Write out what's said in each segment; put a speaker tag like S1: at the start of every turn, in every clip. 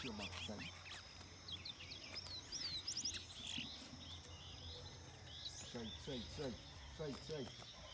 S1: your backside. Side.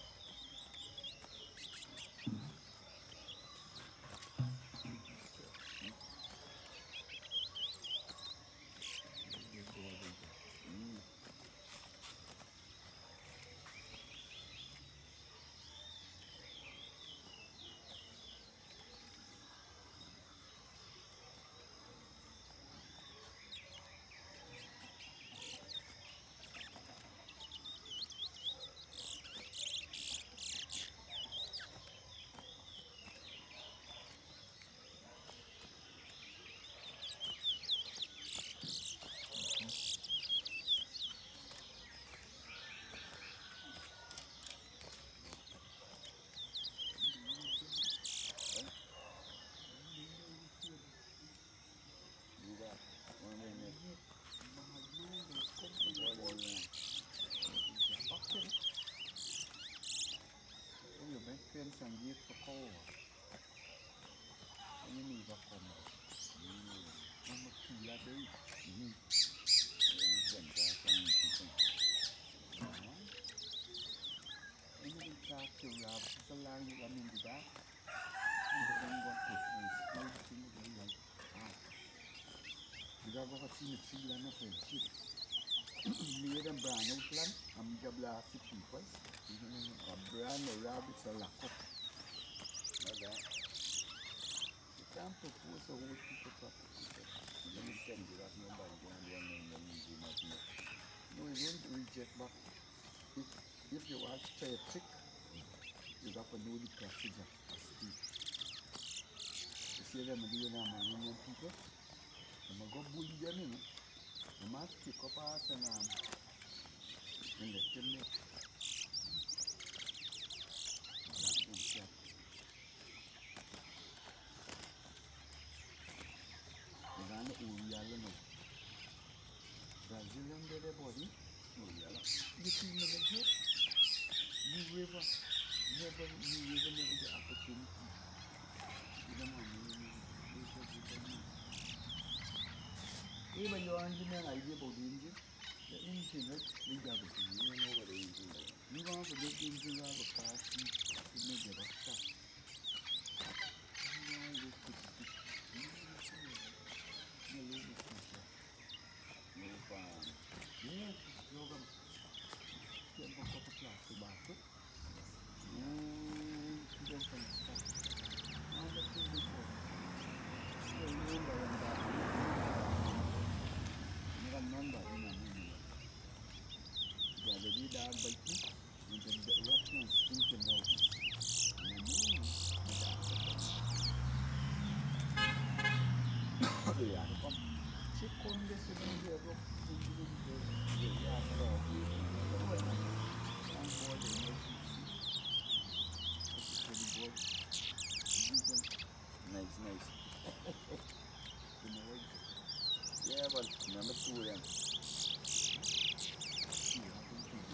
S1: Phiên sang giết cho cô anh ấy vào phòng nó mất kỳ là đấy chuyển ra sang anh ấy ra chiều là sao lang như là mình thì đã không có thể mình xin cái này bây giờ có xin được xin là nó phải chịu Mira Brano plan, am jabla si people. Brano rabbit sa lakop. Ada. Tanto puso ko ito pa. Hindi send you that number no, you don't reject back. If you want to try a trick, you got to know the procedure. You see them doing that, my young people. I'm go bully them in. The mask pick up us and let them know. The Uriala Brazilian dead body. Uriala. You see in the head? You never get the opportunity. You don't know. Even your engineer idea about the engine, the engine, we got it. You know what the engine is. You want to get the engine out of a car to make it a stop. No fun. Yeah, you're going to get a couple of plastic back. Don't stop. Now the thing is number in a minute. The dog by two, and then the reference thinking about it. Check on this in the rock. Nice. Yeah, but number 2 then.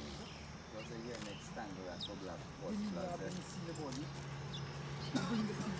S1: Because here next time we have to black.